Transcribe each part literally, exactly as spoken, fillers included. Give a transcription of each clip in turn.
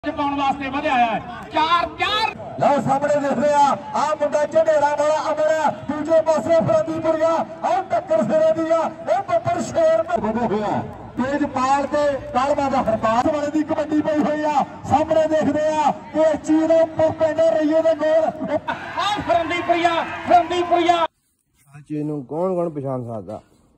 पाने वास्ते वधिया है चार चार लो सामने देख रहे हैं आ मुंडा झंडेरा वाला अमर दूजे पासे फरंदीपुरिया आ टक्कर सिरे दिया ए बब्बर शेर में बने हुए तेज पाल के कालमा दा हरपाल वाले दी कबड्डी पई हुई आ सामने देखदे आ कि चीन पिंड रईए दे गोल आ फरंदीपुरिया फरंदीपुरिया आ चीज नूं कौन कौन पहचान सकदा।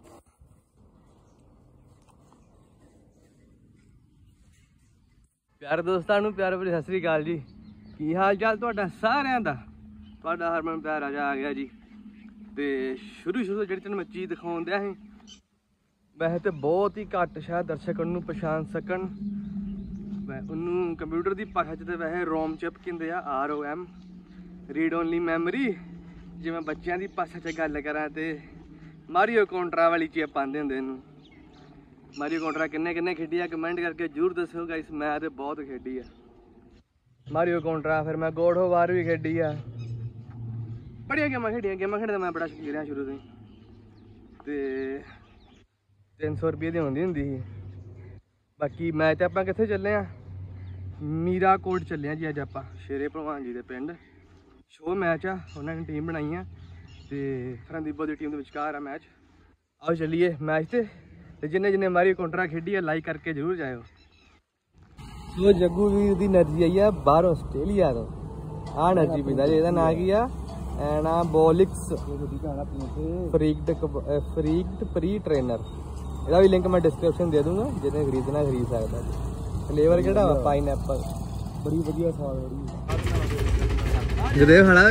प्यारे दोस्तों नूं प्यार भरी सत श्री अकाल जी। की हाल चाल तुहाडा सारिਆਂ ਦਾ। तुहाडा हरमन प्यार राजा आ गया जी। तो शुरू शुरू जिहड़ी तैनूं मैं चीज़ दिखाउण दिया सी वैसे तो बहुत ही घट शायद दर्शक उन्होंने पछाण सकन। उन्होंने कंप्यूटर की भाषा च वैसे रोम चिप कहते हैं R O M read only memory. जे मैं बच्चों की भाषा च गल करा तो मारियो कॉन्ट्रा वाली चिप आंदे हुंदे इहनूं। मारियो कॉन्ट्रा किन्ने किन्ने खेडी है कमेंट करके जरूर दस्सो गाइस। मैं तो बहुत खेडी है मारियो कॉन्ट्रा। फिर मैं गॉड ऑफ वार भी खेडी है। बड़िया गेमां खेडियां। गेमां खेडदा मैं बड़ा शौकीन रहा शुरू से। तीन सौ रुपये की आँदी होंदी सी। बाकी मैच आप कित्थे चले आ मीरा कोट चले आ जी। अज आप शेरे भलवान जी के पिंड शो मैच आ। उन्होंने टीम बनाई है तो फरंदीपुर की टीम के विचकार आ मैच। आओ चलिए मैच से। तो जिन्हें जिन्हें मारी कॉन्ट्रा खेडी है लाइक करके जरूर जाओ। तो जग्गू वीर की एनर्जी आई है बाहर आस्ट्रेलिया तो आ एनर्जी पींदा जी। नाम की anabolics freaked freaked pre trainer. इसका भी लिंक मैं डिस्क्रिप्शन दे दूंगा जिन्हें खरीदना खरीद सकता। फ्लेवर केड़ा वा पाइनएप्पल बड़ी वधिया स्वाद बड़ी जदे खाना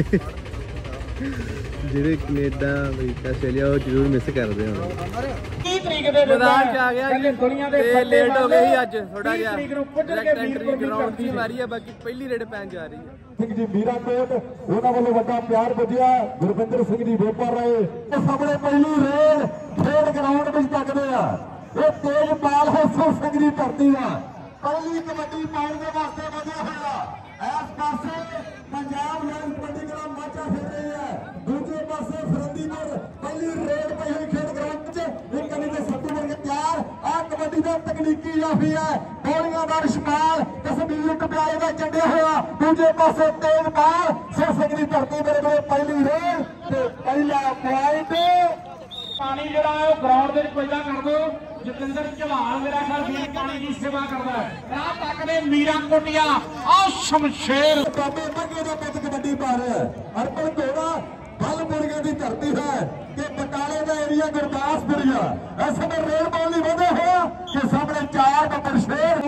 ਜਿਹੜੇ ਕੈਨੇਡਾ ਅਮਰੀਕਾ ਆਸਟ੍ਰੇਲੀਆ ਉਹ ਜ਼ਰੂਰ ਮਿਸ ਕਰਦੇ ਹਾਂ। तीस तरीक ਦੇ ਮੈਦਾਨ ਚ ਆ ਗਿਆ ਜੀ ਦੁਨੀਆ ਦੇ ਤੇ ਲੇਟ ਹੋ ਗਏ ਸੀ ਅੱਜ ਥੋੜਾ ਜਿਹਾ ਤਰੀਕ ਨੂੰ ਪੁੱਜ ਕੇ ਐਂਟਰੀ ਗਰਾਊਂਡ ਦੀ ਮਾਰੀ ਹੈ। ਬਾਕੀ ਪਹਿਲੀ ਰੇਡ ਪੈਣ ਜਾ ਰਹੀ ਹੈ। ਸਿੰਘ ਜੀ ਮੀਰਾ ਕੋਟ ਉਹਨਾਂ ਵੱਲੋਂ ਵੱਡਾ ਪਿਆਰ ਪੁੱਜਿਆ ਗੁਰਵਿੰਦਰ ਸਿੰਘ ਜੀ ਵੇਪਰ ਰਹੇ ਉਹ ਸਾਹਮਣੇ ਪਹਿਲੀ ਰੇਡ ਖੇਡ ਗਰਾਊਂਡ ਵਿੱਚ ਤੱਕਦੇ ਆ। ਇਹ ਤੇਜ ਪਾਲ ਹਸਨ ਸਿੰਘ ਦੀ ਧਰਤੀ ਆ। ਪਹਿਲੀ ਕਬੱਡੀ ਪਾਉਣ ਦੇ ਵਾਸਤੇ ਵਧਿਆ ਹੋਇਆ ਇਸ ਪਾਸੇ पंजाब लैंड कबड्डी का माचा खेल रही है। दूसरे पास फरंदीपुर पहली रेड पई हुई खेल ग्राउंड च एक कली के सत्तू वर्ग तैयार आ कबड्डी का तकनीकी जाफी है गोलियां का रिशमाल कश्मीर कपियाले का चढ़िया हुआ। दूसरे पास तेज पाल सिर सिंह की धरती मेरे मेरे पहली रेड ते पहला पॉइंट पानी जरा ग्राउंड के पैदा कर दो। जतिंदर चौहान मेरा ख्याल भी पानी की सेवा करता है। राह तक ने मीरा कोटिया और शमशेर बाबे मगे का पत कबड्डी पा रहे हैं। अर्पण घोड़ा बलपुरिया की धरती है कि बटाले का एरिया गुरदासपुरिया इस समय रेड बॉल नहीं बने हुआ कि सामने चार बब्बर शेर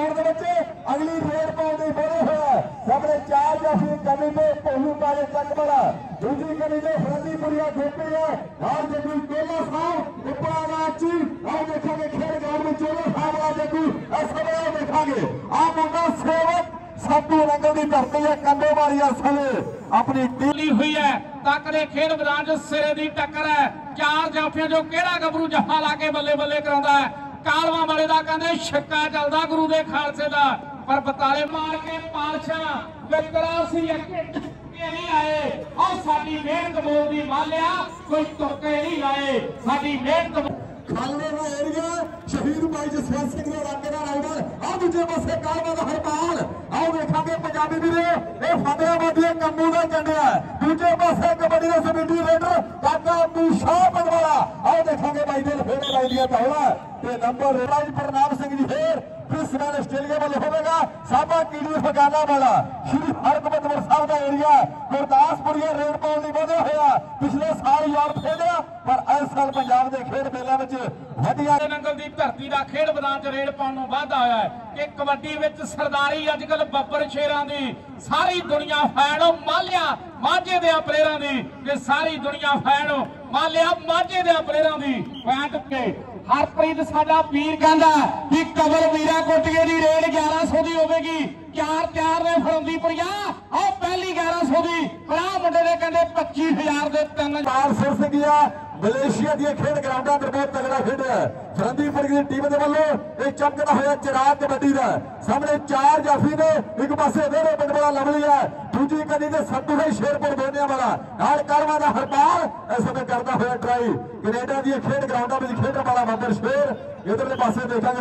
अगली रेड बॉल नहीं बने हुआ सामने चार जाफी कमी में पोलू पाले चक बड़ा दूसरी कमी में फरंदीपुरिया खेपी है और जगू चोला साहब उपरा और देखेंगे खेल ग्राउंड में चोला साहब वाला जगू इस समय देखेंगे आ मुंडा सेवक साधू रंगल की धरती है कंधे मारी असले अपनी ली हुई है तकड़े खेल मैदान च सिरे की टक्कर है। चार जाफियां जो केड़ा गबरू जफा ला के बल्ले बल्ले करांदा है। कालवा वाले दा कहंदे छक्का चलदा गुरु दे खालसे दा पर बताले मार के पालशाह विकरा सी अके नहीं आए और साडी मेहनत मोल दी मालिया कोई तुक्के नहीं लाए। साडी मेहनत खालवे का एरिया शहीद भाई जसवंत सिंह ने राके का राइडर आ दूजे पासे कालवा का हरपाल आओ देखांगे पंजाबी वीरे ए फतेहाबाद दे कम्मू दा चंडिया दूजे पासे कबड्डी दा सबीडी रेडर काका अब्दू शाह पगवाला आओ देखांगे भाई दे फेरे भाई दिया तौला ते नंबर राज प्रणाम सिंह जी फेर फिर नाल आस्ट्रेलिया वाले होगा साबा कीड़ी फगाना वाला श्री हरगोबिंदपुर साहब का एरिया गुरदासपुरिया रेड बॉल नहीं बने होया पिछले साल यार खेलिया पर इस साल पंजाब के खेल मेले में वधिया नंगल की धरती का खेल मैदान च रेड पाउण नूं वाधा होया है कि कबड्डी विच सरदारी अजकल बब्बर शेरां दी सारी दुनिया फैन हो मालिया माझे दे प्लेयरां दी ते सारी दुनिया फैन हो मालिया माझे दे प्लेयरां दी पैंट के हरप्रीत साडा वीर कहंदा कि कबल मीरा कोटिए की रेड ग्यारह सौ की होगी। चार चार ने फरंदीपुरिया और पहली ग्यारह सौ की भरा मुंडे ने कहंदे पच्चीस हजार के तीन चार सिर सिंह मलेशिया दी खेड ग्राउंडा अंदर बहुत तगड़ा खेड है। फरंदीपुर की टीम के वालों एक चमकदा होया चिराग कबड्डी का सामने चार जाफी ने एक पासे वेरे पिंड वाला लवली है ਦੂਜੀ ਕਦੀ ਤੇ ਸੱਤੂ ਹੈ ਸ਼ੇਰਪੁਰ ਦੋਨਿਆਂ ਵਾਲਾ ਨਾਲ ਕਰਵਾ ਦਾ ਹਰਪਾਲ ਇਸ ਸਮੇਂ ਕਰਦਾ ਹੋਇਆ ਟਰਾਈ ਕੈਨੇਡਾ ਦੀ ਖੇਡ ਗਰਾਊਂਡਾਂ ਵਿੱਚ ਖੇਡਣ ਵਾਲਾ ਬੱਬਰ ਸ਼ੇਰ ਇਧਰਲੇ ਪਾਸੇ ਦੇਖਾਂਗੇ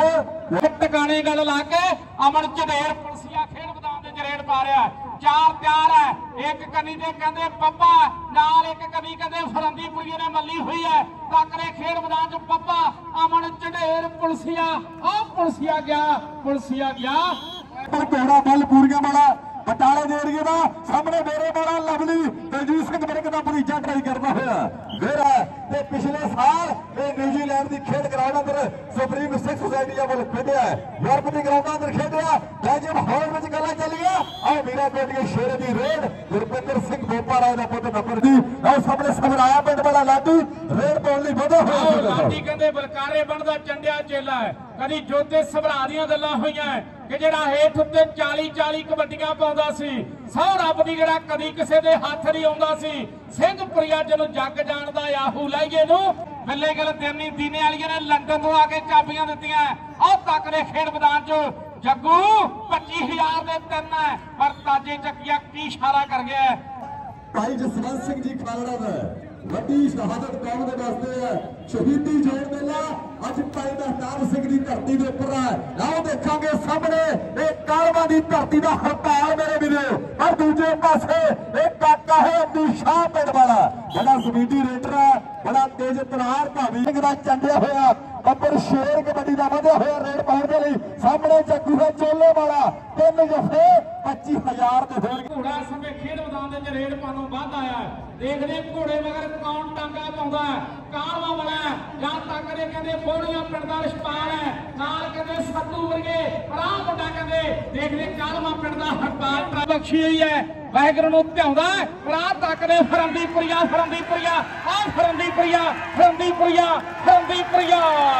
ਸੰਦੀਪ ਟਿਕਾਣੇ ਗੱਲ ਲਾ ਕੇ ਅਮਨ ਝੜੇਰ ਪੁਲਸੀਆ ਖੇਡ ਮੈਦਾਨ ਦੇ ਜਰੇੜ ਪਾ ਰਿਹਾ ਚਾਰ ਤਿਆਰ ਹੈ ਇੱਕ ਕੰਨੀ ਤੇ ਕਹਿੰਦੇ ਪੱਪਾ ਨਾਲ ਇੱਕ ਕੰਨੀ ਕਹਿੰਦੇ ਫਰੰਦੀਪੁਰੀਏ ਨੇ ਮੱਲੀ ਹੋਈ ਹੈ ਟੱਕਰੇ ਖੇਡ ਮੈਦਾਨ ਚ ਪੱਪਾ ਅਮਨ ਝੜੇਰ ਪੁਲਸੀਆ ਉਹ ਪੁਲਸੀਆ ਗਿਆ ਪੁਲਸੀਆ ਗਿਆ ਪਰ ਕੋੜਾ ਬਲ ਪੂਰੀਆਂ ਵਾਲਾ ਬਟਾਲੇ ਦੇ ਏਰੀਏ ਦਾ ਸਾਹਮਣੇ ਮੇਰੇ ਵਾਲਾ ਲਵਲੀ ਦਲਜੀਤ ਸਿੰਘ ਵਰਗ ਦਾ ਭਤੀਜਾ ਟਰਾਈ ਕਰਦਾ ਹੋਇਆ ਫਿਰ ਤੇ ਪਿਛਲੇ ਸਾਲ ਇਹ ਨਿਊਜ਼ੀਲੈਂਡ ਦੀ ਖੇਡ ਗਰਾਊਂਡ ਅੰਦਰ ਸੁਪਰੀਮ ਸਿੱਖ ਸੁਸਾਇਟੀ ਵੱਲ ਖੇਡਿਆ ਯੂਰਪ ਦੀ ਗਰਾਊਂਡਾਂ ਅੰਦਰ ਖੇਡਿਆ ਲੈਜੈਂਡ ਹਾਲ ਵਿੱਚ ਗੱਲਾਂ ਚੱਲੀਆਂ ਆਹ ਮੀਰਾ ਕੋਟੀਏ ਸ਼ੇਰੇ ਦੀ ਰੇਡ ਗੁਰਪਿੰਦਰ ਸਿੰਘ ਬੋਪਾ ਰਾਏ ਦਾ ਪੁੱਤ ਨੰਬਰ ਦੀ ਆਹ ਸਾਹਮਣੇ ਸਮਰਾਇਆ ਪਿੰਡ ਵਾਲਾ ਲਾਡੀ ਰੇਡ ਪਾਉਣ ਲਈ ਵਧਿਆ ਹੋਇਆ ਲਾਡੀ ਕਹਿੰਦੇ ਬਲਕਾਰੇ ਬਣਦਾ ਚੰਡਿਆ ਚੇਲਾ ਹੈ ਕਦੀ ਜੋਤੇ ਸਭਰਾ ਦੀਆਂ ਗੱਲਾਂ ਹੋਈਆਂ ਕਿ ਜਿਹੜਾ ਹੇਠ ਉੱਤੇ ਚਾਲੀ ਚਾਲੀ ਕਬੱਡੀਆਂ ਪਾਉਂਦਾ ਸੀ ਸੌ ਰੱਬ ਦੀ ਜਿਹੜਾ ਕਦੀ ਕਿਸੇ ਦੇ ਹੱਥ ਨਹੀਂ ਆਉਂਦਾ ਸੀ ਸਿੰਘਪੁਰੀਆ ਜਿਹਨੂੰ ਜੱਗ ਜਾਣਦਾ ਆਹੂ ਲਾਈਏ ਨੂੰ ਬੱਲੇ ਗੱਲ ਦੇਣੀ ਦੀਨੇ ਵਾਲੀਆਂ ਨੇ ਲੰਡਨ ਤੋਂ ਆ ਕੇ ਚਾਬੀਆਂ ਦਿੱਤੀਆਂ ਆਹ ਤੱਕ ਦੇ ਖੇਡ ਮੈਦਾਨ 'ਚ ਜੱਗੂ ਪੱਚੀ ਹਜ਼ਾਰ ਦੇ ਤਿੰਨ ਹੈ ਪਰ ਤਾਜੇ ਚੱਕੀਆ ਕੀ ਇਸ਼ਾਰਾ ਕਰ ਗਿਆ ਭਾਈ ਜਸਵੰਤ ਸਿੰਘ ਜੀ ਖਾਲੜਾ ਦਾ ਵੱਡੀ ਸ਼ਹਾਦਤ ਕੌਮ ਦੇ ਵਾਸਤੇ ਹੈ ਸ਼ਹੀਦੀ ਜੋੜ ਮੇਲਾ ਅੱਜ ਭਾਈ ਮਹਿਤਾਬ ਸਿੰਘ ਦੀ ਧਰਤੀ ਦੇ ਉੱਪਰ ਹੈ ਆਓ ਦੇਖਾਂਗੇ ਸਾਹਮਣੇ ਇਹ ਕਾਲਵਾ ਦੀ ਧਰਤੀ ਦਾ ਹਰਪਾਲ ਮੇਰੇ ਵੀਰੋ ਪਰ ਦੂਜੇ ਪਾਸੇ ਇਹ ਕਾਕਾ ਹੈ ਅਬਦੂ ਸ਼ਾਹ ਪਿੰਡ ਵਾਲਾ ਜਿਹੜਾ ਸਪੀਡੀ ਰੇਡਰ ਹੈ ਬੜਾ ਤੇਜ਼ ਤਰਾਰ ਭਾਵੀ ਸਿੰਘ ਦਾ ਚੰਡਿਆ ਹੋਇਆ ਬੱਬਰ ਸ਼ੇਰ ਕਬੱਡੀ ਦਾ ਵਧਿਆ ਹੋਇਆ ਰੇਡ ਪਾਉਣ ਦੇ ਲਈ ਸਾਹਮਣੇ ਜੱਗੂ ਹੈ ਚੋਲੇ ਵਾਲਾ ਤਿੰਨ ਜਫੇ ਪੱਚੀ ਹਜ਼ਾਰ ਦੇ ਹੋਣਗੇ ਘੋੜਾ ਸਮੇਂ ਖੇਡ ਮੈਦਾਨ ਦੇ ਵਿੱਚ ਰੇਡ ਪਾਉਣੋਂ ਵੱਧ ਆਇਆ ਦੇਖਦੇ ਘੋੜੇ ਮਗਰ ਕੌਣ ਟਾਂਗਾ ਪਾਉਂਦਾ ਕਾਲਵਾ ਵਾਲਾ ਜਾਂ ਤੱਕ ਦੇ ਕਹਿੰਦੇ ਬੋੜੀਆਂ ਪਿੰਡ ਦਾ ਰਿਸ਼ਪਾਲ ਹੈ ਨਾਲ ਕਹਿੰਦੇ ਸੱਤੂ ਵਰਗੇ ਭਰਾ ਮੁੰਡਾ ਕਹਿੰਦੇ ਦੇਖਦੇ ਕਾਲਵਾ ਪਿੰਡ ਦਾ ਹਰਪਾਲ ਬਖਸ਼ੀ ਹੋਈ ਹੈ ਵਾਹਿਗੁਰੂ ਨੂੰ ਧਿਆਉਂਦਾ ਭਰਾ ਤੱਕ ਦੇ ਫਰੰਦੀਪੁਰੀਆ ਫਰੰਦੀਪੁਰੀਆ ਆਹ ਫਰੰਦੀਪੁਰੀਆ ਫਰੰਦੀਪੁਰੀਆ ਫਰੰਦੀਪੁਰੀਆ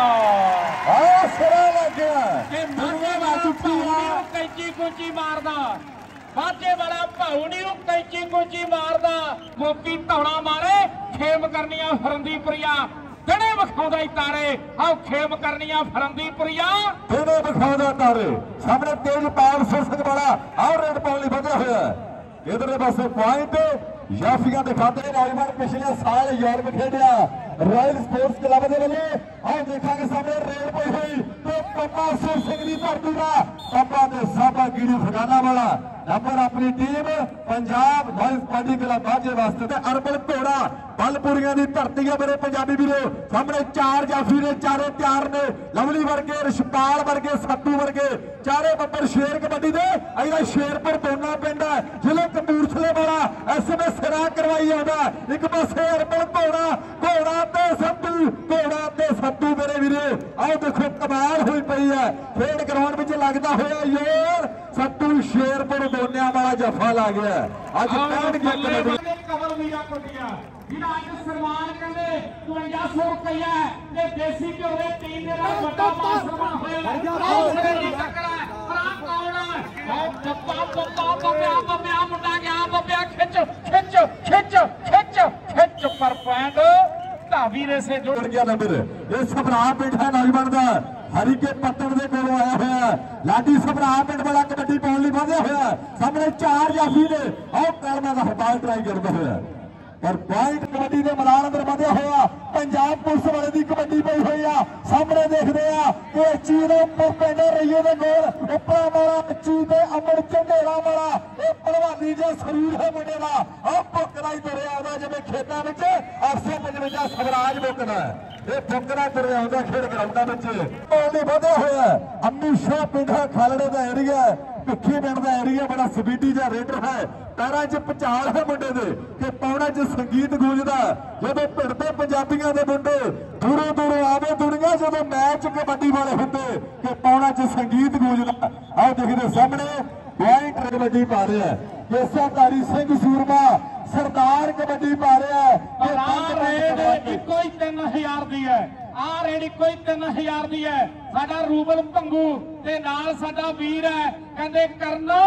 ਆਹ ਸਿਰਾ ਲੱਗਿਆ ਤੇ ਮਾਝੇ ਵਾਲਾ ਭਾਉ ਕੈਂਚੀ ਕੁੰਚੀ ਮਾਰਦਾ ਮਾਝੇ ਵਾਲਾ ਭਾਉ ਨਹੀਂ ਉਹ ਕੈਂਚੀ ਕੁੰਚੀ ਮਾਰਦਾ ਮੋਕੀ ਧੌਣਾ ਮਾਰੇ ਖੇਮ ਕਰਨੀਆਂ ਫਰੰਦੀਪੁਰੀਆ ਦਿਨੇ ਵਿਖਾਉਂਦਾ ਈ ਤਾਰੇ ਆਹ ਖੇਮ ਕਰਨੀਆਂ ਫਰੰਦੀਪੁਰੀਆ ਦਿਨੇ ਵਿਖਾਉਂਦਾ ਤਾਰੇ ਸਾਹਮਣੇ ਤੇਜਪਾਲ ਸਿੰਘ ਵਾਲਾ ਆਹ ਰੇਡ ਪਾਉਣ ਲਈ ਵਧਿਆ ਹੋਇਆ ਇਧਰਲੇ ਪਾਸੇ ਪੁਆਇੰਟ ਯਾਫੀਆਂ ਦਿਖਾਉਂਦੇ ਨੇ ਨੌਜਵਾਨ ਪਿਛਲੇ ਸਾਲ ਯੂਰਪ ਖੇਡਿਆ ਰਾਇਲ ਸਪੋਰਟਸ ਕਲੱਬ ਦੇ ਵੱਲੋਂ ਆਹ ਦੇਖਾਂਗੇ ਸਾਹਮਣੇ ਰੇਡ ਪਈ ਹੋਈ ਤੇ ਪੱਪਾ ਸਿੰਘ ਦੀ ਧਰਤੀ ਦਾ ਪੱਪਾ ਤੇ ਸਾਬਾ ਗੀੜੂ ਖਗਾਨਾ ਵਾਲਾ ਨੰਬਰ ਆਪਣੀ team Punjab voice party club ਬਾਝੇ ਵਾਸਤੇ ਤੇ ਅਰਬਲ ਘੋੜਾ ਬਲਪੁਰੀਆਂ ਦੀ ਧਰਤੀ ਹੈ ਮੇਰੇ ਪੰਜਾਬੀ ਵੀਰੋ ਸਾਹਮਣੇ ਚਾਰ ਜਾਫੀ ਨੇ ਚਾਰੇ ਤਿਆਰ ਨੇ ਲਵਲੀ ਵਰਗੇ ਰਿਸ਼ਪਾਲ ਵਰਗੇ ਸੱਤੂ ਵਰਗੇ ਚਾਰੇ ਬੱਬਰ ਸ਼ੇਰ ਕਬੱਡੀ ਦੇ ਇਹਦਾ ਸ਼ੇਰਪੁਰ ਦੋਨਾ ਪਿੰਡ ਹੈ ਜ਼ਿਲ੍ਹੇ ਕਪੂਰਥਲੇ ਵਾਲਾ ਐਸਐਮਐਸ ਸਿਰਾ ਕਰਵਾਈ ਆਉਂਦਾ ਇੱਕ ਪਾਸੇ ਅਰਬਲ ਘੋੜਾ ਘੋੜਾ ਤੇ ਸੱਤੂ ਘੋੜਾ ਤੇ ਸੱਤੂ ਮੇਰੇ ਵੀਰੋ ਆਓ ਦੇਖੋ ਕਮਾਲ ਹੋਈ ਪਈ ਹੈ ਖੇਡ ਗਰਾਊਂਡ ਵਿੱਚ ਲੱਗਦਾ ਹੋਇਆ ਯਾਰ ਸੱਤੂ ਸ਼ੇਰਪੁਰ ਦੋਨਿਆਂ ਵਾਲਾ ਜਫਾ ਲਾ ਗਿਆ ਅੱਜ ਕਹਿਣਗੇ ਕਵਲ ਵੀਰਾ ਕੋਟੀਆ ਜਿਹੜਾ ਅੱਜ ਸਨਮਾਨ ਕਹਿੰਦੇ ਇਕਵੰਜਾ ਸੌ ਰੁਪਇਆ ਤੇ ਦੇਸੀ ਘਿਓ ਦੇ ਟੀਮ ਦੇ ਨਾਲ ਵੱਡਾ ਮਾਨ ਸਨਮਾਨ ਹੋਇਆ ਦੀ ਟੱਕਰ ਹੈ ਭਰਾ ਕੌਣ ਹੈ ਬੱਬਾ ਬੱਬਾ ਬੱਬਿਆ ਬੱਬਿਆ ਮੁੰਡਾ ਗਿਆ ਬੱਬਿਆ ਖਿੱਚ ਖਿੱਚ ਖਿੱਚ ਖਿੱਚ ਖਿੱਚ ਪਰ ਪੁਆਇੰਟ ਧਾਵੀ ਰੇਸੇ ਜੁੜ ਗਿਆ ਨੰਬਰ ਇਹ ਸਭਰਾ ਪਿੰਡ ਹੈ ਨੌਜਵਾਨ ਦਾ ਹਰੀਕੇ ਪੱਤਣ ਦੇ ਕੋਲੋਂ ਆਇਆ ਹੋਇਆ ਲਾਡੀ ਸਭਰਾ ਪਿੰਡ ਵਾਲਾ ਕਬੱਡੀ ਪਾਉਣ ਲਈ ਵਧਿਆ ਹੋਇਆ ਸਾਹਮਣੇ ਚਾਰ ਜਾਫੀ ਨੇ ਆਹ ਕਰਮਾ ਦਾ ਹਰਪਾਲ ਟਰਾਈ ਕਰਦਾ ਹੋਇਆ ਪਰ ਪੁਆਇੰਟ ਕਬੱਡੀ ਦੇ ਮੈਦਾਨ ਅੰਦਰ ਵਧਿਆ ਹੋਇਆ ਪੰਜਾਬ ਪੁਲਿਸ ਵਾਲੇ ਦੀ ਕਬੱਡੀ ਪਈ ਹੋਈ ਆ ਸਾਹਮਣੇ ਦੇਖਦੇ ਆ ਕਿ ਚੀਜ਼ ਦੇ ਉੱਪਰ ਪਿੰਡ ਰਈਏ ਦੇ ਗੋਲ ਉੱਪਰ ਵਾਲਾ ਚੀਜ਼ ਦੇ ਅਮਰ ਝੰਡੇਰਾ ਵਾਲਾ ਇਹ ਭਲਵਾਨੀ ਜਿਹਾ ਸਰੀਰ ਹੈ ਮੁੰਡੇ ਦਾ ਆਹ ਭੁੱਕਦਾ ਹੀ ਤੁਰਿਆ ਆਉਂਦਾ ਜਿਵੇਂ ਖੇਤਾਂ ਵਿੱਚ ਅੱਠ ਸੌ ਪਚਵੰਜਾ ਸਵਰਾਜ ਭੁੱਕਦਾ ਇਹ ਫੁੱਕਰਾ ਤੁਰਿਆ ਆਉਂਦਾ ਖੇਡ ਗਰਾਊਂਡਾਂ ਵਿੱਚ ਪਾਉਣੀ ਵਧਿਆ ਹੋਇਆ ਅੰਮੀ ਸ਼ਾਹ ਪਿੰਡ ਖਾਲੜੇ ਦਾ ਏਰੀਆ ਭਿੱਖੀ ਪਿੰਡ ਦਾ ਏਰੀਆ ਬੜਾ ਸਪੀਡੀ ਜਿਹਾ ਰੇਡਰ ਹੈ ਪੈਰਾਂ 'ਚ ਪਚਾਲ ਹੈ ਮੁੰਡੇ ਦੇ ਕਿ ਪੌਣਾ 'ਚ ਸੰਗੀਤ ਗੂੰਜਦਾ ਜਦੋਂ ਪਿੰਡ ਦੇ ਪੰਜਾਬੀਆਂ ਦੇ ਮੁੰਡੇ ਦੂਰੋਂ ਦੂਰੋਂ ਆਵੇ ਦੁਨੀਆ ਜਦੋਂ ਮੈਚ ਕਬੱਡੀ ਵਾਲੇ ਹੁੰਦੇ ਕਿ ਪੌਣਾ 'ਚ ਸੰਗੀਤ ਗੂੰਜਦਾ ਆਹ ਦੇਖਦੇ ਸਾਹਮਣੇ ਪੁਆਇੰਟ ਕਬੱਡੀ ਪਾ ਰਿਹਾ ਕੇਸਾਧਾਰੀ ਸਿੰਘ ਸੂਰਮਾ ਸਰਦਾਰ ਕਬੱਡੀ ਪਾ ਰਿਹਾ ਆਹ ਰੇਡ ਇੱਕੋ ਹੀ ਤਿੰਨ ਹਜ਼ਾਰ ਦੀ ਹੈ ਆਹ ਰੇਡ ਇੱਕੋ ਹੀ ਤਿੰਨ ਹਜ਼ਾਰ ਦੀ ਹੈ ਸਾਡਾ ਰੂਬਲ ਭੰਗੂ ਤੇ ਨਾਲ ਸਾਡਾ ਵੀਰ ਹੈ ਕਹਿੰਦੇ ਕਰਨ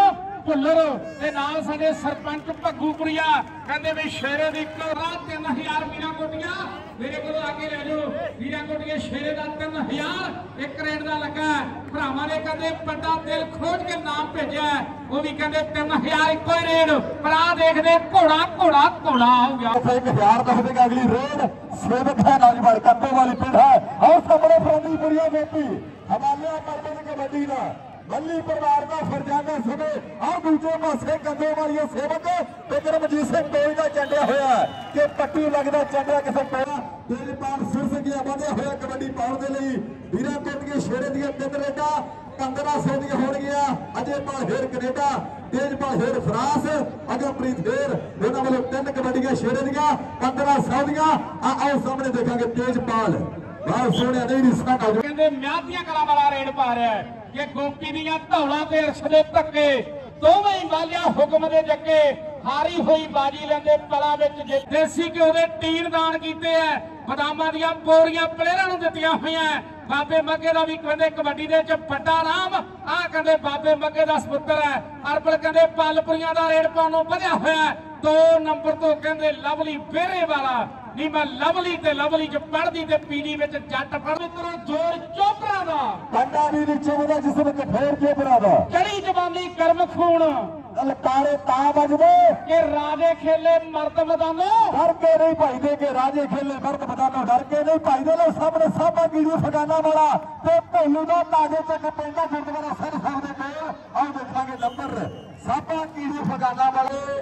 ਭੁੱਲਰ ਤੇ ਨਾਲ ਸਾਡੇ ਸਰਪੰਚ ਭੱਗੂਪੁਰੀਆ ਕਹਿੰਦੇ ਵੀ ਸ਼ੇਰੇ ਦੀ ਕੋਰਾ ਤਿੰਨ ਹਜ਼ਾਰ ਵੀਰਾਂ ਕੋਟੀਆਂ ਮੇਰੇ ਕੋਲ ਆ ਕੇ ਲੈ ਜਾਓ ਵੀਰਾਂ ਕੋਟੀਆਂ ਸ਼ੇਰੇ ਦਾ ਤਿੰਨ ਹਜ਼ਾਰ ਇੱਕ ਰੇਟ ਦਾ ਲੱਗਾ ਭਰਾਵਾਂ ਨੇ ਕਹਿੰਦੇ ਵੱਡਾ ਦਿਲ ਖੋਜ ਕੇ ਨਾਮ ਭੇਜਿਆ ਉਹ ਵੀ ਕਹਿੰਦੇ ਤਿੰਨ ਹਜ਼ਾਰ ਇੱਕੋ ਹੀ ਰੇਟ ਪਰ ਆ ਦੇਖਦੇ ਘੋੜਾ ਘੋੜਾ ਘੋੜਾ ਹੋ ਗਿਆ ਇੱਕ ਹਜ਼ਾਰ ਦਾ ਹੋਵੇਗਾ ਅਗਲੀ ਰੇਡ ਸੇਵਕ ਹੈ ਨੌਜਵਾਨ ਕੱਤੋਂ ਵਾਲੀ ਪਿੰਡ ਹੈ ਆਓ ਸਾਹਮਣੇ ਫਰੰਦੀਪੁਰੀਆ ਗੋਪੀ ਹਵਾਲਿਆ ਕਰਦੇ ਨੇ ਕਬੱਡੀ ਦਾ ਮੱਲੀ ਪਰਿਵਾਰ ਦਾ ਫਰਜ਼ਾਨਾ ਸਮੇਂ ਆਹ ਦੂਜੇ ਪਾਸੇ ਕੰਦੇ ਵਾਲੀਆਂ ਸੇਵਕ ਬਿਕਰਮ ਮਜੀਤ ਸਿੰਘ ਟੋਈ ਦਾ ਚੰਡਿਆ ਹੋਇਆ ਕਿ ਪੱਟੀ ਲੱਗਦਾ ਚੰਡਿਆ ਕਿਸੇ ਪੈਣਾ ਤੇਜਪਾਲ ਸਿਰ ਸਿੰਘਿਆ ਵਧਿਆ ਹੋਇਆ ਕਬੱਡੀ ਪਾਉਣ ਦੇ ਲਈ ਵੀਰਾਂ ਕੋਟੀਆਂ ਸ਼ੇਰੇ ਦੀਆਂ ਤਿੰਨ ਰੇਡਾਂ ਪੰਦਰਾਂ ਸੌ ਦੀਆਂ ਹੋਣਗੀਆਂ ਅਜੇਪਾਲ ਹੇਰ ਕੈਨੇਡਾ ਤੇਜਪਾਲ ਹੇਰ ਫਰਾਂਸ ਅਗਮਪ੍ਰੀਤ ਹੇਰ ਇਹਨਾਂ ਵੱਲੋਂ ਤਿੰਨ ਕਬੱਡੀਆਂ ਸ਼ੇਰੇ ਦੀਆਂ ਪੰਦਰਾਂ ਸੌ ਦੀਆਂ ਆਓ ਸਾਹਮਣੇ ਦੇਖਾਂਗੇ ਤੇਜਪਾਲ ਬਹੁਤ ਸੋਹਣਿਆ ਨਹੀਂ ਰਿਸਾ ਨਾਲ ਕਹਿੰਦੇ ਮਿਆਦੀਆਂ ਕਲਾਂ ਵਾਲਾ ਰੇਡ ਪਾ ਰਿਹਾ ਕਿ ਗੋਪੀ ਦੀਆਂ ਧੌਲਾਂ ਤੇ ਅਰਸ਼ ਦੇ ਧੱਕੇ ਦੋਵੇਂ ਹੀ ਵਾਲਿਆ ਹੁਕਮ ਦੇ ਜੱਗੇ ਹਾਰੀ ਹੋਈ ਬਾਜੀ ਲੈਂਦੇ ਪਲਾਂ ਵਿੱਚ ਦੇਸੀ ਘਿਓ ਦੇ ਟੀਨ ਦਾਨ ਕੀਤੇ ਐ ਬਦਾਮਾਂ ਦੀਆਂ ਬੋਰੀਆਂ ਪਲੇਅਰਾਂ ਨੂੰ ਦਿੱਤੀਆਂ ਹੋਈਆਂ ਬਾਬੇ ਮੱਗੇ ਦਾ ਵੀ ਕਹਿੰਦੇ ਕਬੱਡੀ ਦੇ ਵਿੱਚ ਵੱਡਾ ਨਾਮ ਆਹ ਕਹਿੰਦੇ ਬਾਬੇ ਮੱਗੇ ਦਾ ਸਪੁੱਤਰ ਹੈ ਅਰਬਲ ਕਹਿੰਦੇ ਪਲਪੁਰੀਆਂ ਦਾ ਰੇਡ ਪਾਉਣ ਨੂੰ ਵਧਿਆ ਹੋਇਆ ਦੋ ਨੰਬਰ ਤੋਂ ਕਹਿੰਦੇ ਲਵਲੀ ਬੇਰੇ ਵਾਲਾ ਨਹੀਂ ਮੈਂ ਲਵਲੀ ਤੇ ਲਵਲੀ ਚ ਪੜਦੀ ਤੇ ਪੀੜੀ ਵਿੱਚ ਜੱਟ ਫੜ ਮਿੱਤਰੋ ਜੋਰ ਚੋਪਰਾ ਦਾ ਕੰਡਾ ਵੀ ਨੀਚੇ ਉਹਦਾ ਜਿਸ ਵਿੱਚ ਫੇਰ ਚੋਪਰਾ ਦਾ ਚੜੀ ਜਵਾਨੀ ਗਰਮ ਖੂਨ ਲਲਕਾਰੇ ਤਾਂ ਵੱਜਦੇ ਕਿ ਰਾਜੇ ਖੇਲੇ ਮਰਦ ਮੈਦਾਨੋਂ ਡਰ ਕੇ ਨਹੀਂ ਭਾਈਦੇ ਕਿ ਰਾਜੇ ਖੇਲੇ ਮਰਦ ਮੈਦਾਨੋਂ ਡਰ ਕੇ ਨਹੀਂ ਭਾਈਦੇ ਲੋ ਸਾਹਮਣੇ ਸਾਬਾ ਕੀੜੂ ਫਗਾਨਾ ਵਾਲਾ ਤੇ ਭੇਲੂ ਦਾ ਤਾਜੇ ਚੱਕ ਪੈਂਦਾ ਗੁਰਦੁਆਰਾ ਸਿੰਘ ਸਾਹਿਬ ਦੇ ਕੋਲ ਆਓ ਦੇਖਾਂਗੇ ਨੰਬਰ ਸਾਬਾ ਕੀੜੂ ਫਗਾਨਾ ਵਾਲੇ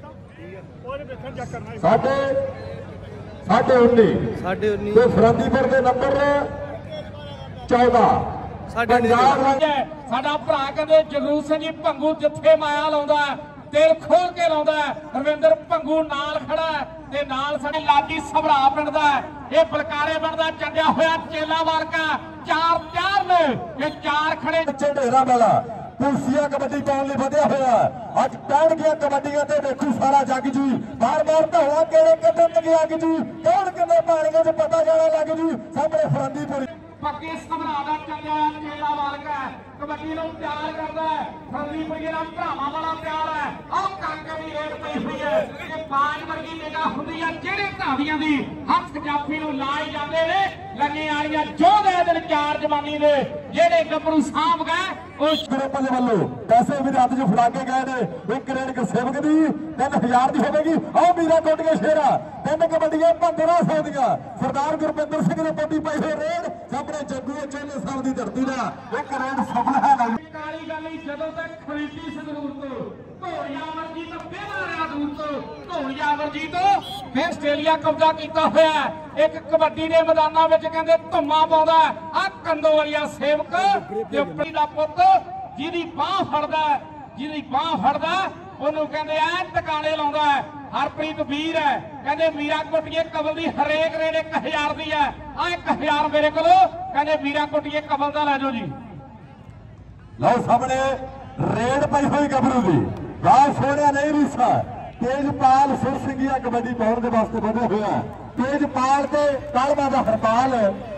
ਸਾਡੇ ਸਾਡੇ ਉੱਨੀ ਸਾਡੇ ਉੱਨੀ ਤੇ ਫਰੰਦੀਪੁਰ ਦੇ ਨੰਬਰ ਚੌਦਾਂ ਸਾਡੇ ਪੰਜਾਬ ਸਾਡਾ ਭਰਾ ਕਹਿੰਦੇ ਜਗਰੂਪ ਸਿੰਘ ਜੀ ਭੰਗੂ ਜਿੱਥੇ ਮਾਇਆ ਲਾਉਂਦਾ ਦਿਲ ਖੋਲ ਕੇ ਲਾਉਂਦਾ ਰਵਿੰਦਰ ਭੰਗੂ ਨਾਲ ਖੜਾ ਤੇ ਨਾਲ ਸਾਡੇ ਲਾਡੀ ਸਭਰਾ ਪਿੰਡ ਦਾ ਇਹ ਬਲਕਾਰੇ ਬਣਦਾ ਚੰਡਿਆ ਹੋਇਆ ਚੇਲਾ ਵਾਰਕਾ ਚਾਰ ਚਾਰ ਨੇ ਇਹ ਚਾਰ ਖੜੇ ਢੇਰਾ ਵਾਲਾ ਪੁਲਸੀਆ ਕਬੱਡੀ ਪਾਉਣ ਲਈ ਵਧਿਆ ਹੋਇਆ ਅੱਜ ਪੈਣਗੀਆਂ ਕਬੱਡੀਆਂ ਤੇ ਦੇਖੂ ਸਾਰਾ ਜੱਗ ਜੀ ਬਾਰ ਬਾਰ ਧੌਲਾ ਕਿਹੜੇ ਕੱਢਣ ਗਿਆ ਕਿ ਜੀ ਕੌਣ ਕਿੰਨੇ ਪਾਣੀਆਂ 'ਚ ਪਤਾ ਜਾਣਾ ਲੱਗ ਜੀ ਸਾਹਮਣੇ ਫਰੰਦੀਪੁਰੀ ਪੱਕੇ ਸਭਰਾ ਦਾ ਚੱਲਿਆ ਚੇਲਾ ਵਾਰਕਾ ਕਬੱਡੀ ਨੂੰ ਪਿਆਰ ਕਰਦਾ ਫਰੰਦੀਪੁਰੀ ਦਾ ਭਰਾਵਾਂ ਵਾਲਾ ਪਿਆਰ ਹੈ ਆਹ ਕਾਕੇ ਦੀ ਰੇਡ ਪਈ ਹੋਈ ਹੈ ਇਹ ਬਾਜ ਵਰਗੀ ਨਿਗਾਹ ਹੁੰਦੀ ਆ ਜਿਹੜੇ ਧਾਵੀਆਂ ਦੀ ਹੱਥ ਜਾਫੀ ਨੂੰ ਲਾਏ ਜਾਂਦੇ ਨੇ ਲੱਗੇ ਵਾਲੀਆਂ ਜੋਧੇ ਦਿਨ ਚਾਰ ਜਵਾਨੀ ਦੇ ਜਿਹੜੇ ਗੱਭਰੂ ਸਾਂਭ ਗਏ ਉਸ ਗਰੁੱਪ ਦੇ ਵੱਲੋਂ ਪੈਸੇ ਵੀ ਰੱਦ 'ਚ ਫੜਾ ਕੇ ਗਏ ਨੇ ਇੱਕ ਰੇਡ ਸੇਵਕ ਦੀ ਤਿੰਨ ਹਜ਼ਾਰ ਦੀ ਹੋਵੇਗੀ ਆਹ ਵੀਰਾ ਕੋਟੀਆਂ ਸ਼ੇਰਾ ਤਿੰਨ ਕਬੱਡੀਆਂ ਪੰਦਰਾਂ ਸੌ ਦੀਆਂ ਸਰਦਾਰ ਗੁਰਪਿੰਦਰ ਸਿੰਘ ਨੇ ਪੋਟੀ ਪਾਈ ਹੋਈ ਰੇਡ ਸਾਹਮਣੇ ਜੱਗੂ ਚੋਲੇ ਸਾਹਿਬ ਦੀ ਧਰਤੀ ਦਾ ਇੱਕ ਰੇਡ ਸਫਲ ਹੈ ਕਾਲੀ ਗੱਲ ਨਹੀਂ ਜਦੋਂ ਤੱਕ ਖਰੀਦੀ ਸੰਗਰੂਰ ਤੋਂ ਧੋੜੀਆਂ ਵਰਜੀ ਤੋਂ ਬੇਵਾਰਿਆ ਦੂਰ ਤੋਂ ਧੋੜੀਆਂ ਵਰਜੀ ਤੋਂ ਫਿਰ ਆਸਟ੍ਰੇਲੀਆ ਕਬਜ਼ਾ ਕੀਤਾ ਹੋਇਆ ਇੱਕ ਕਬੱਡੀ ਦੇ ਮੈਦਾਨਾਂ ਵਿੱਚ ਕਹਿੰਦੇ ਧੁੰਮਾ ਪਾਉਂਦਾ ਆ ਕੰਦੋ ਵਾਲੀਆ ਸੇਵਕ ਤੇ ਉੱਪਰੀ ਦਾ ਪੁੱਤ ਜਿਹਦੀ ਬਾਹ ਫੜਦਾ ਜਿਹਦੀ ਬਾਹ ਫੜਦਾ ਉਹਨੂੰ ਕਹਿੰਦੇ ਐ ਟਿਕਾਣੇ ਲਾਉਂਦਾ ਹਰਪ੍ਰੀਤ ਵੀਰ ਹੈ ਕਹਿੰਦੇ ਵੀਰਾ ਕੋਟੀਏ ਕਬਲ ਦੀ ਹਰੇਕ ਰੇਡ ਇੱਕ ਹਜ਼ਾਰ ਦੀ ਹੈ ਆ ਇੱਕ ਹਜ਼ਾਰ ਮੇਰੇ ਕੋਲ ਕਹਿੰਦੇ ਵੀਰਾ ਕੋਟੀਏ ਕਬਲ ਦਾ ਲੈ ਜਾਓ ਜੀ ਲਓ ਸਾਹਮਣੇ ਰੇਡ ਪਈ ਹੋਈ ਗੱਭਰੂ ਦੀ ਗਾਲ ਸੋਹਣਿਆ ਨਹੀਂ ਰੀਸਾ ਤੇਜਪਾਲ ਸੁਰ ਸਿੰਘੀਆ ਕਬੱਡੀ ਪਾਉਣ ਦੇ ਵਾਸਤੇ ਵਧਿਆ ਹੋਇਆ ਤੇਜਪਾਲ ਤੇ ਕਾਲਮਾ ਦਾ ਹਰਪਾਲ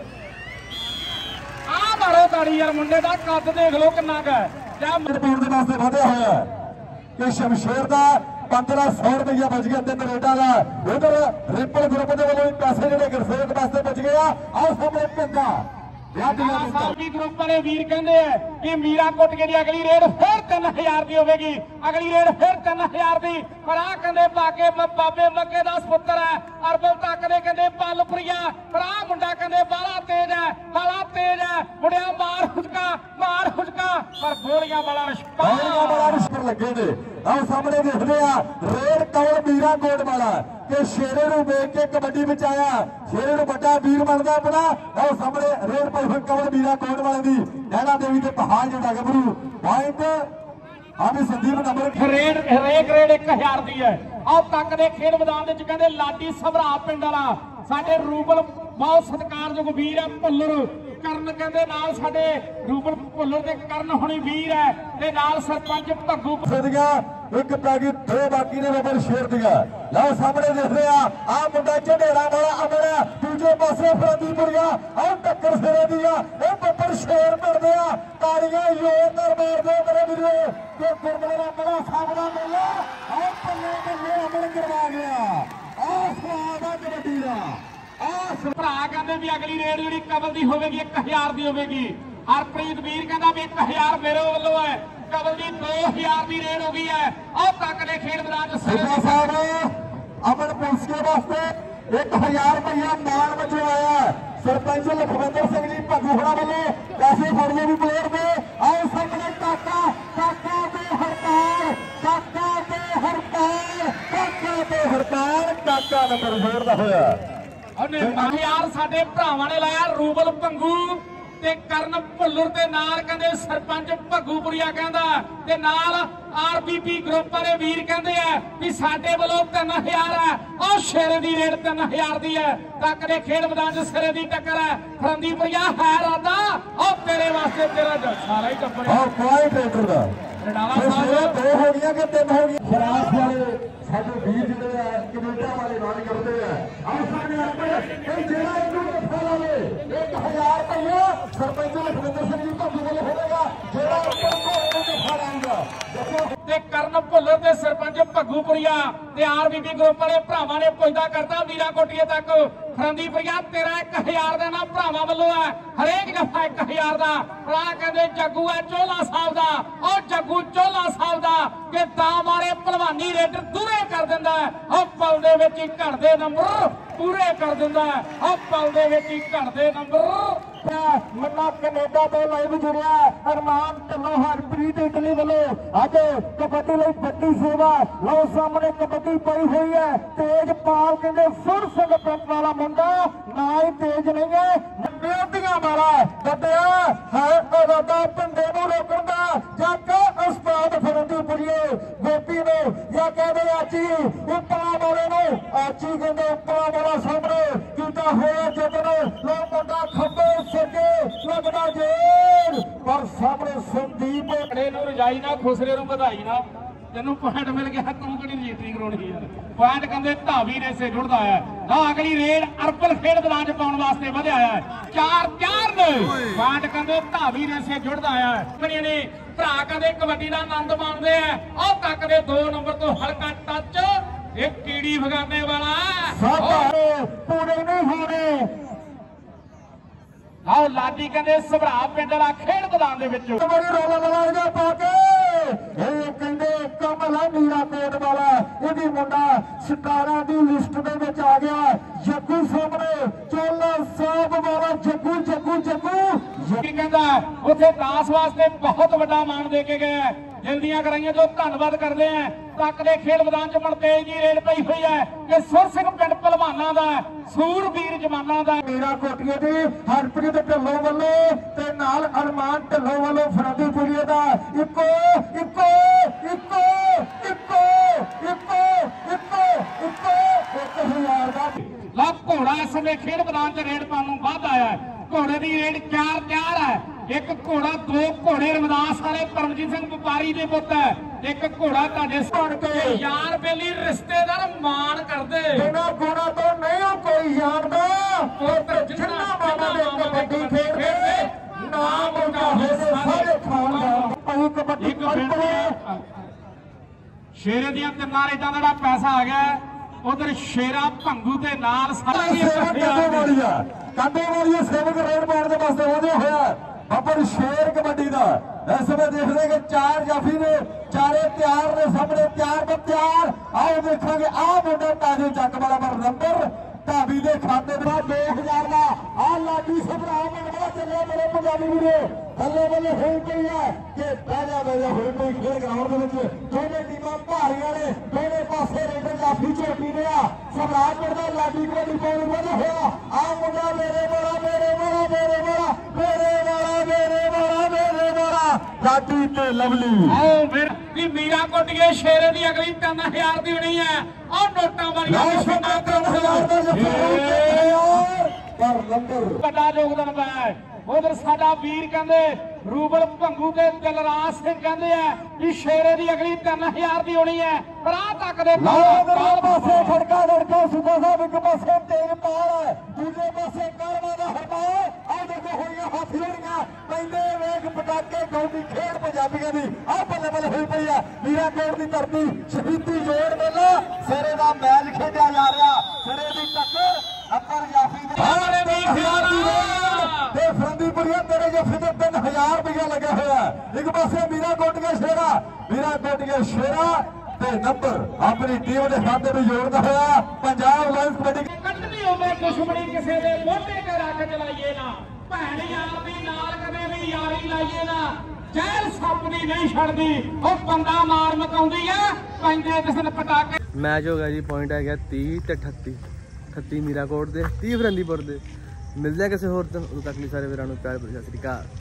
ਆ ਮਾਰੋ ਤਾੜੀ ਯਾਰ ਮੁੰਡੇ ਦਾ ਕੱਦ ਦੇਖ ਲਓ ਕਿੰਨਾ ਕੁ ਹੈ ਪਾਉਣ ਦੇ ਵਾਸਤੇ ਵਧਿਆ ਹੋਇਆ ਕਿ ਸ਼ਮਸ਼ੇਰ ਦਾ ਪੰਦਰਾਂ ਸੌ ਰੁਪਇਆ ਬਚ ਗਿਆ ਤਿੰਨ ਰੇਡਾਂ ਦਾ ਉਧਰ ਰਿਪਲ ਗਰੁੱਪ ਦੇ ਵੱਲੋਂ ਪੈਸੇ ਜਿਹੜੇ ਗੁਰਸੇਵਕ ਵਾਸਤੇ ਬਚ ਗਏ ਆ ਆਓ ਸਾਹਮਣੇ ਪਿੰਡਾ ਸਾਡੀ ਗਰੁੱਪ ਵਾਲੇ ਵੀਰ ਕਹਿੰਦੇ ਆ ਕਿ ਮੀਰਾ ਕੋਟਕੇ ਦੀ ਅਗਲੀ ਰੇਡ ਫਿਰ ਤਿੰਨ ਹਜ਼ਾਰ ਦੀ ਹੋਵੇਗੀ ਅਗਲੀ ਰੇਡ ਫਿਰ ਤਿੰਨ ਹਜ਼ਾਰ ਦੀ ਪਰ ਆ ਕਹਿੰਦੇ ਬਾਕੇ ਬਾਬੇ ਮੱਕੇ ਦਾ ਸਪੁੱਤਰ ਹੈ ਅਰਬਲ ਤੱਕ ਦੇ ਕਹਿੰਦੇ ਪਲਪੁਰੀਆ ਪਰ ਆ ਮੁੰਡਾ ਕਹਿੰਦੇ ਬਾਲਾ ਤੇਜ਼ ਹੈ ਬਾਲਾ ਤੇਜ਼ ਹੈ ਮੁੰਡਿਆ ਮਾਰ ਹੁਜਕਾ ਮਾਰ ਹੁਜਕਾ ਪਰ ਗੋਲੀਆਂ ਵਾਲਾ ਰਿਸ਼ਕਾ ਗੋਲੀਆਂ ਵਾਲਾ ਰਿਸ਼ਕਰ ਲੱਗੇ ਨੇ ਆਓ ਸਾਹਮਣੇ ਦੇਖਦੇ ਆ ਰੇਡ ਕੌਣ ਮੀਰਾ ਕੋਟ ਵਾਲਾ ਕਿ ਸ਼ੇਰੇ ਨੂੰ ਵੇਖ ਕੇ ਕਬੱਡੀ ਵਿੱਚ ਆਇਆ ਸ਼ੇਰੇ ਨੂੰ ਵੱਡਾ ਵੀਰ ਬਣਦਾ ਆਪਣਾ ਆਓ ਸਾਹਮਣੇ ਰੇਡ ਪਈ ਹੋਈ ਕਵਰ ਵੀਰਾ ਕੋਟ ਵਾਲੇ ਦੀ ਨੈਣਾ ਦੇਵੀ ਤੇ ਪਹਾੜ ਜਿਹੜਾ ਗੱਭਰੂ ਪੁਆਇੰਟ ਆਵੇਂ ਸੰਦੀਪ ਨੰਬਰ ਰੇਡ ਹਰੇਕ ਰੇਡ ਇੱਕ ਹਜ਼ਾਰ ਦੀ ਹੈ ਆਹ ਤੱਕ ਦੇ ਖੇਡ ਮੈਦਾਨ ਦੇ ਵਿੱਚ ਕਹਿੰਦੇ ਲਾਡੀ ਸਭਰਾ ਪਿੰਡ ਵਾਲਾ ਸਾਡੇ ਰੂਬਲ ਬਹੁਤ ਸਤਿਕਾਰਯੋਗ ਵੀਰ ਹੈ ਭੁੱਲਰ ਕਰਨ ਕਹਿੰਦੇ ਨਾਲ ਸਾਡੇ ਰੂਬਲ ਭੁੱਲਰ ਤੇ ਕਰਨ ਹੁਣੀ ਵੀਰ ਹੈ ਤੇ ਨਾਲ ਸਰਪੰਚ ਭੱਗੂ ਸਦੀਆਂ ਇੱਕ ਪੈਗੀ ਦੋ ਬਾਕੀ ਨੇ ਬੱਬਰ ਸ਼ੇਰ ਦੀਆਂ ਲਓ ਸਾਹਮਣੇ ਦੇਖਦੇ ਆ ਆ ਮੁੰਡਾ ਝੰਡੇਰਾ ਵਾਲਾ ਅਮਰ ਦੂਜੇ ਪਾਸੇ ਫਰੰਦੀਪੁਰੀਆ ਆਹ ਟੱਕਰ ਸਿਰੇ ਦੀ ਆ ਇਹ ਬੱਬਰ ਸ਼ੇਰ ਮਿਲਦੇ ਆ ਤਾੜੀਆਂ ਜ਼ੋਰਦਾਰ ਮਾਰਦੇ ਮੇਰੇ ਵੀਰੋ ਤੇ ਗੁਰਦੁਆਰਾ ਬੜਾ ਸਾਹਮਣਾ ਮਿਲਿਆ ਆਹ ਪੱਲੇ ਪੱਲੇ ਅਮਰ ਕਰਵਾ ਗਿਆ ਆਹ ਸਵਾਦ ਆ ਕਬੱਡੀ ਦਾ ਆਹ ਭਰਾ ਕਹਿੰਦੇ ਵੀ ਅਗਲੀ ਰੇਡ ਜਿਹੜੀ ਕਬਲ ਦੀ ਹੋਵੇਗੀ ਇੱਕ ਹਜ਼ਾਰ ਦੀ ਹੋਵੇਗੀ। ਹਰਪ੍ਰੀਤ ਵੀਰ ਕਹਿੰਦਾ ਵੀ ਇੱਕ ਹਜ਼ਾਰ ਮੇਰੇ ਵੱਲੋਂ ਹੈ। ਕਬਲ ਦੀ ਦੋ ਹਜ਼ਾਰ ਦੀ ਰੇਡ ਹੋ ਗਈ ਹੈ। ਆਹ ਤੱਕ ਦੇ ਖੇਡ ਮੈਦਾਨ ਚ ਸਿੱਧਾ ਸਾਹਿਬ ਅਮਨ ਪੁਲਸਕੇ ਵਾਸਤੇ ਇੱਕ ਹਜ਼ਾਰ ਰੁਪਇਆ ਮਾਣ ਵਜੋਂ ਆਇਆ ਸਰਪੰਚ ਲਖਵਿੰਦਰ ਸਿੰਘ ਜੀ ਭੱਗੂਹੜਾ ਵੱਲੋਂ ਪੈਸੇ ਫੜਦੇ ਵੀ ਪਲੇਅਰ ਦੇ ਆਓ ਸਾਹਮਣੇ ਕਾਕਾ ਕਾਕਾ ਤੇ ਹਰਪਾਲ ਕਾਕਾ ਤੇ ਹਰਪਾਲ ਕਾਕਾ ਤੇ ਹਰਪਾਲ ਕਾਕਾ ਨੰਬਰ ਜੋੜਦਾ ਹੋਇਆ ਉਹਨੇ ਹਜ਼ਾਰ ਸਾਡੇ ਭਰਾਵਾਂ ਨੇ ਲਾਇਆ ਰੂਬਲ ਭੰਗੂ ਤੇ ਕਰਨ ਭੁੱਲਰ ਦੇ ਨਾਲ ਕਹਿੰਦੇ ਸਰਪੰਚ ਭੱਗੂਪੁਰੀਆ ਕਹਿੰਦਾ ਤੇ ਨਾਲ ਆਰਬੀਪੀ ਗਰੁੱਪ ਵਾਲੇ ਵੀਰ ਕਹਿੰਦੇ ਆ ਵੀ ਸਾਡੇ ਵੱਲੋਂ ਤਿੰਨ ਹਜ਼ਾਰ ਹੈ। ਉਹ ਸ਼ੇਰੇ ਦੀ ਰੇਡ ਤਿੰਨ ਹਜ਼ਾਰ ਦੀ ਹੈ। ਤੱਕ ਦੇ ਖੇਡ ਮੈਦਾਨ ਚ ਸਿਰੇ ਦੀ ਟੱਕਰ ਹੈ। ਫਰੰਦੀਪੁਰੀਆ ਹੈ ਰਾਦਾ ਉਹ ਤੇਰੇ ਵਾਸਤੇ ਤੇਰਾ ਸਾਰਾ ਹੀ ਟੱਪਰ ਔਰ ਕੋਈ ਟਰੈਕਟਰ ਦਾ ਰਡਾਲਾ ਸਾਹਿਬ ਦੋ ਹੋ ਗਈਆਂ ਕਿ ਤਿੰਨ ਹੋ ਗਈਆਂ ਫਰਾਸ ਵਾਲੇ ਸਾਡੇ ਵੀਰ ਜਿਹੜੇ ਆ ਕੈਨੇਡਾ ਵਾਲੇ ਨਾਲ ਕਰਦੇ ਆ ਆਹ ਸਾਹਮਣੇ ਆਪਣੇ ਇਹ ਜਿਹੜਾ ਇਹਨੂੰ ਫਾ ਲਾਵੇ ਇੱਕ ਹਜ਼ਾਰ ਰੁਪਇਆ ਸਰਪੰਚ ਲਖਵਿੰਦਰ ਸਿੰਘ ਜੀ ਭੱਗੂ ਵੱਲੋਂ ਹੋਵੇਗਾ ਜਿਹੜਾ ਉੱਪਰ ਕੋਲ ਫਾ ਲਾਊਗਾ ਤੇ ਕਰਨ ਭੁੱਲਰ ਤੇ ਸਰਪੰਚ ਭੱਗੂਪੁਰੀਆ ਤੇ ਆਰਬੀਪੀ ਗਰੁੱਪ ਵਾਲੇ ਭਰਾਵਾਂ ਨੇ ਪੁੱਜਦਾ ਕਰਤਾ ਵੀਰਾ ਕੋਟੀਏ ਤੱਕ ਫਰੰਦੀਪੁਰੀਆ ਤੇਰਾ ਇੱਕ ਹਜ਼ਾਰ ਦਾ ਨਾ ਭਰਾਵਾਂ ਵੱਲੋਂ ਹੈ। ਹਰੇਕ ਜਫਾ ਇੱਕ ਹਜ਼ਾਰ ਦਾ ਭਰਾ ਕਹਿੰਦੇ ਜੱਗੂ ਹੈ ਚੋਲਾ ਸਾਹਿਬ ਦਾ ਉਹ ਜੱਗੂ ਚੋਲਾ ਸਾਹਿਬ ਦਾ ਕਿ ਤਾਂ ਮਾਰੇ ਭਲਵਾਨੀ ਰੇਡਰ ਦੂਰੇ ਕਰ ਦਿੰਦਾ ਉਹ ਪਲ ਦੇ ਵਿੱਚ ਹੀ ਘੜਦੇ ਨੰਬਰ ਪੂਰੇ ਕਰ ਦਿੰਦਾ ਉਹ ਪਲ ਦੇ ਵਿੱਚ ਹੀ ਘੜਦੇ ਨੰਬਰ ਮੰਨਾ ਕੈਨੇਡਾ ਤੋਂ ਲਾਈਵ ਜੁੜਿਆ ਅਰਮਾਨ ਢੱਲੋਂ ਹਰਪ੍ਰੀਤ ਇਟਲੀ ਵੱਲੋਂ ਅੱਜ ਕਬੱਡੀ ਲਈ ਵੱਡੀ ਸੇਵਾ ਲਓ ਸਾਹਮਣੇ ਕਬੱਡੀ ਪਈ ਹੋਈ ਹੈ ਤੇਜਪਾਲ ਕਹਿੰਦੇ ਸੁਰ ਸਿੰਘ ਪਿੰਡ ਵਾਲਾ ਮੁੰਡਾ ਨਾ ਹੀ ਤੇਜ ਨਹੀਂ ਹੈ ਨੰਬਿਆਂ ਵਾਲਾ ਗੱਡਿਆ ਹੈ ਇਰਾਦਾ ਪਿੰਡੇ ਨੂੰ ਰੋਕਣ ਦਾ ਜੱਕ ਉਸਤਾਦ ਫਰੰਦੀਪੁਰੀਏ ਗੋਪੀ ਨੂੰ ਜਾਂ ਕਹਿੰਦੇ ਆਚੀ ਉੱਪਰਾਂ ਵਾਲੇ ਨੂੰ ਆਚੀ ਕਹਿੰਦੇ ਉੱਪਰਾਂ ਵਾਲਾ ਸਾਹਮਣੇ ਕੀਤਾ ਹੋਇਆ ਜਦੋਂ ਲੋ ਮੁੰਡਾ ਖੱਬੇ ਸੱਜੇ ਲੱਗਦਾ ਜੇਰ ਪਰ ਸਾਹਮਣੇ ਸੰਦੀਪ ਖੜੇ ਨੂੰ ਰਜਾਈ ਨਾ ਖੁਸਰੇ ਨੂੰ ਵਧਾਈ ਨਾ ਤੈਨੂੰ ਪੁਆਇੰਟ ਮਿਲ ਗਿਆ ਤੂੰ ਕਿਹੜੀ ਰਜਿਸਟਰੀ ਕਰਾਉਣੀ ਯਾਰ ਪੁਆਇੰਟ ਕਹਿੰਦੇ ਧਾਵੀ ਰੇਸੇ ਜੁੜਦਾ ਹੈ ਆ ਅਗਲੀ ਰੇਡ ਅਰਬਲ ਖੇਡ ਮੈਦਾਨ ਚ ਪਾਉਣ ਵਾਸਤੇ ਵਧਿਆ ਹੈ ਚਾਰ ਚਾਰ ਨੇ ਪੁਆਇੰਟ ਕਹਿੰਦੇ ਧਾਵੀ ਰੇਸੇ ਜੁੜਦਾ ਹੈ ਬੜੀਆਂ ਨੇ ਭਰਾ ਕਹਿੰਦੇ ਕਬੱਡੀ ਦਾ ਆਨੰਦ ਮਾਣਦੇ ਆ ਉਹ ਤੱਕ ਦੇ ਦੋ ਨੰਬਰ ਤੋਂ ਹਲਕਾ ਟੱਚ ਇਹ ਕੀੜੀ ਭਗਾਨੇ ਵਾਲਾ ਸਾਰੇ ਪੂਰੇ ਨਹੀਂ ਹੋਣੇ ਆਓ ਲਾਡੀ ਕਹਿੰਦੇ ਸਭਰਾ ਪਿੰਡ ਵਾਲਾ ਖੇਡ ਮੈਦਾਨ ਦੇ ਵਿੱਚ ਬੜੀ ਰੌਲਾ ਲਗਾਏਗਾ ਪਾ ਕੇ ਇਹ ਕਹਿੰਦੇ ਕਮਲਾ ਮੀਰਾ ਕੋਟ ਵਾਲਾ ਇਹਦੀ ਮੁੰਡਾ ਸਤਾਰਾਂ ਦੀ ਲਿਸਟ ਦੇ ਵਿੱਚ ਆ ਗਿਆ ਜੱਗੂ ਸਾਹਮਣੇ ਚੋਲਾ ਸਾਹਿਬ ਵਾਲਾ ਜੱਗੂ ਜੱਗੂ ਜੱਗੂ ਕਹਿੰਦਾ ਉੱਥੇ ਦਾਸ ਵਾਸਤੇ ਬਹੁਤ ਵੱਡਾ ਮਾਣ ਦੇ ਕੇ ਗਏ ਜਲਦੀਆਂ ਕਰਾਈਆਂ ਜੋ ਧੰਨਵਾਦ ਕਰਦੇ ਆ ਤੱਕ ਦੇ ਖੇਡ ਮੈਦਾਨ ਚ ਮਨਤੇਜ ਦੀ ਰੇਡ ਪਈ ਹੋਈ ਹੈ ਕਿ ਸੁਰ ਸਿੰਘ ਪਿੰਡ ਪਹਿਲਵਾਨਾਂ ਦਾ ਸੂਰਬੀਰ ਜਵਾਨਾਂ ਦਾ ਮੀਰਾ ਕੋਟੀਏ ਦੀ ਹਰਪ੍ਰੀਤ ਢੱਲੋਂ ਵੱਲੋਂ ਤੇ ਨਾਲ ਅਰਮਾਨ ਢੱਲੋਂ ਵੱਲੋਂ ਫਰੰਦੀਪੁਰੀਏ ਦਾ ਇੱਕੋ ਇੱਕੋ ਇੱਕੋ ਇੱਕੋ ਇੱਕੋ ਇੱਕੋ ਇੱਕੋ ਇੱਕ ਹਜ਼ਾਰ ਦਾ ਲਾ ਘੋੜਾ ਇਸ ਵੇਲੇ ਖੇਡ ਮੈਦਾਨ ਚ ਰੇਡ ਪਾਉਣ ਨੂੰ ਵੱਧ ਆਇਆ ਘੋੜੇ ਦੀ ਰੇਡ ਚਾਰ ਚਾਰ ਹੈ ਇੱਕ ਘੋੜਾ ਦੋ ਘੋੜੇ ਰਮਦਾਸ ਵਾਲੇ ਪਰਮਜੀਤ ਸਿੰਘ ਵਪਾਰੀ ਦੇ ਪੁੱਤ ਹੈ ਇੱਕ ਘੋੜਾ ਤੁਹਾਡੇ ਸੁਣ ਕੇ ਯਾਰ ਬੇਲੀ ਰਿਸ਼ਤੇਦਾਰ ਮਾਣ ਕਰਦੇ ਬਿਨਾਂ ਗੁਣਾ ਤੋਂ ਨਹੀਂ ਕੋਈ ਜਾਣਦਾ ਪੁੱਤ ਜਿੰਨਾ ਬਾਬਾ ਦੇ ਕਬੱਡੀ ਖੇਡਦੇ ਨਾਮ ਉੱਚਾ ਹੋਵੇ ਸਾਰੇ ਖਾਨਦਾਨ ਅਸੀਂ ਕਬੱਡੀ ਖੇਡਦੇ ਸ਼ੇਰੇ ਦੀਆਂ ਤਿੰਨਾਂ ਰੇਡਾਂ ਦਾ ਜਿਹੜਾ ਪੈਸਾ ਆ ਗਿਆ ਉਧਰ ਸ਼ੇਰਾ ਭੰਗੂ ਦੇ ਨਾਲ ਸਾਰਾ ਕਾਂਡੇ ਵਾਲੀਆ ਸੇਵਕ ਰੇਡ ਮਾਰਨ ਦੇ ਵਾਸਤੇ ਵਧਿਆ ਹੋਇਆ ਬੱਬਰ ਸ਼ੇਰ ਕਬੱਡੀ ਦਾ ਇਸ ਸਮੇਂ ਦੇਖਦੇ ਕਿ ਚਾਰ ਜਾਫੀ ਨੇ ਚਾਰੇ ਤਿਆਰ ਨੇ ਸਾਹਮਣੇ ਤਿਆਰ ਪਰ ਤਿਆਰ ਆਓ ਦੇਖਾਂਗੇ ਆਹ ਮੁੰਡਾ ਤਾਜੇ ਚੱਕ ਵਾਲਾ ਪਰ ਨੰਬਰ ਢਾਬੀ ਦੇ ਖਾਤੇ ਦੇ ਬਾਅਦ ਦੋ ਹਜ਼ਾਰ ਦਾ ਆਹ ਲਾਡੀ ਸਭਰਾ ਮੰਗਵਾ ਚੱਲਿਆ ਮੇਰੇ ਪੰਜਾਬੀ ਵੀਰੋ ਬੱਲੇ ਬੱਲੇ ਹੋਈ ਪਈ ਹੈ ਕਿ ਬਾਜਾ ਬਾਜਾ ਹੋਈ ਪਈ ਖੇਡ ਗਰਾਊਂਡ ਦੇ ਵਿੱਚ ਦੋਵੇਂ ਟੀਮਾਂ ਭਾਰੀਆਂ ਨੇ ਦੋਵੇਂ ਪਾਸੇ ਰੇਡਰ ਜਾਫੀ ਝੋਟੀ ਨੇ ਆ ਸਭਰਾ ਪਿੰਡ ਦਾ ਲਾਡੀ ਕਬੱਡੀ ਪਾਉਣ ਵਾਲਾ ਹੋਇਆ ਆਹ ਮੁੰਡਾ ਮੇਰੇ ਵਾਲਾ ਮੇਰੇ ਵਾਲਾ ਮੇਰੇ ਵਾਲਾ ਮੇਰੇ ਵਾਲਾ ਮੇਰੇ ਵਾਲਾ ਮੇਰੇ ਵਾਲਾ ਲਾਡੀ ਤੇ ਲਵਲੀ ਆਓ ਫਿਰ ਵੀ ਮੀਰਾ ਕੋਟੀਏ ਸ਼ੇਰੇ ਦੀ ਅਗਲੀ ਤਿੰਨ ਹਜ਼ਾਰ ਦੀ ਹੋਣੀ ਹੈ ਉਹ ਨੋਟਾਂ ਵਾਲੀਆਂ ਮਸ਼ੀਨਾਂ ਤਿੰਨ ਹਜ਼ਾਰ ਦਾ ਜੱਫਾ ਪਰ ਨੰਬਰ ਵੱਡਾ ਯੋਗਦਾਨ ਪਾਇਆ ਉਧਰ ਸਾਡਾ ਵੀਰ ਕਹਿੰਦੇ ਰੂਬਲ ਭੰਗੂ ਤੇ ਦਿਲਰਾਜ ਸਿੰਘ ਕਹਿੰਦੇ ਆ ਵੀ ਸ਼ੇਰੇ ਦੀ ਅਗਲੀ ਤਿੰਨ ਹਜ਼ਾਰ ਦੀ ਹੋਣੀ ਹੈ। ਪਰ ਆ ਤੱਕ ਦੇ ਪਾਸੇ ਖੜਕਾ ਲੜਕਾ ਸੁੱਖਾ ਸਾਹਿਬ ਇੱਕ ਪਾਸੇ ਤੇਜਪਾਲ ਦੂਜੇ ਪਾਸੇ ਕਰਮਾ ਦਾ ਹਰਮਾਨ। ਆਹ ਦੇਖੋ ਹੋਈਆਂ ਹੱਥ ਜੋੜੀਆਂ ਪੈਂਦੇ ਵੇਖ ਪਟਾਕੇ ਗਾਉਂਦੀ ਖੇਡ ਪੰਜਾਬੀਆਂ ਦੀ ਆਹ ਬੱਲੇ ਬੱਲੇ ਹੋਈ ਪਈ ਆ। ਮੀਰਾਂਕੋਟ ਦੀ ਧਰਤੀ ਸ਼ਹੀਦੀ ਜੋੜ ਮੇਲਾ ਸਿਰੇ ਦਾ ਮੈਚ ਖੇਡਿਆ ਜਾ ਰਿਹਾ। ਸਿਰੇ ਦੀ ਟੱਕਰ ਅੱਪਰ ਜਾਫੀ ਦੇ ਤੇ ਫਰੰਦੀਪੁਰੀਆ ਤੇਰੇ ਜਫੇ ਤੇ ਤਿੰਨ ਹਜ਼ਾਰ ਰੁਪਇਆ ਲੱਗਿਆ ਹੋਇਆ। ਇੱਕ ਪਾਸੇ ਮੀਰਾਂਕੋਟ ਦੇ ਸ਼ੇਰਾ ਮੀਰਾਂਕੋਟ ਦੇ ਸ਼ੇਰਾ ਤੇ ਨੰਬਰ ਆਪਣੀ ਟੀਮ ਦੇ ਖਾਤੇ ਨੂੰ ਜੋੜਦਾ ਹੋਇਆ ਪੰਜਾਬ ਲਾਇਨਸ ਕਬੱਡੀ। ਕੱਢਣੀ ਹੋਵੇ ਦੁਸ਼ਮਣੀ ਕਿਸੇ ਦੇ ਮੋਢੇ ਤੇ ਰੱਖ ਚਲਾਈਏ ਨਾ, ਭੈਣ ਯਾਰ ਦੀ ਨਾਲ ਕਦੇ ਵੀ ਯਾਰੀ ਲਾਈਏ ਨਾ। ਜ਼ਹਿਰ ਸੱਪ ਦੀ ਨਹੀਂ ਛੱਡਦੀ, ਉਹ ਬੰਦਾ ਮਾਰ ਮਕਾਉਂਦੀ ਆ ਪੈਂਦੇ ਜਿਸਨ ਪਟਾਕੇ। ਮੈਚ ਹੋ ਗਿਆ ਜੀ, ਪੁਆਇੰਟ ਆ ਗਿਆ ਤੀਹ ਤੇ ਅਠੱਤੀ। ਅਠੱਤੀ ਮੀਰਾਂਕੋਟ ਦੇ, ਤੀਹ ਫਰੰਦੀਪੁਰ ਦੇ। ਮਿਲਦੇ ਆ ਕਿਸੇ ਹੋਰ ਦਿਨ, ਉਦੋਂ ਤੱਕ ਲਈ ਸਾਰੇ ਵੀਰਾਂ ਨੂੰ ਪਿਆਰ ਭਰੀ ਸਤਿ ਸ੍ਰੀ ਅਕਾਲ।